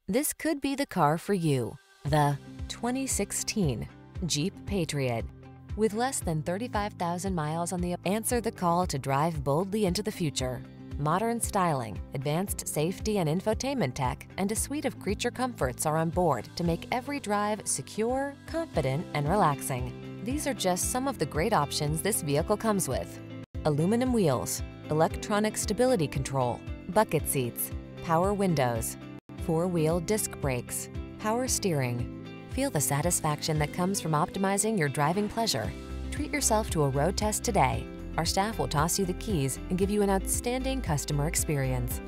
This could be the car for you. The 2016 Jeep Patriot. With less than 35,000 miles on the answer the call to drive boldly into the future. Modern styling, advanced safety and infotainment tech, and a suite of creature comforts are on board to make every drive secure, confident, and relaxing. These are just some of the great options this vehicle comes with: aluminum wheels, electronic stability control, bucket seats, power windows, four-wheel disc brakes, power steering. Feel the satisfaction that comes from optimizing your driving pleasure. Treat yourself to a road test today. Our staff will toss you the keys and give you an outstanding customer experience.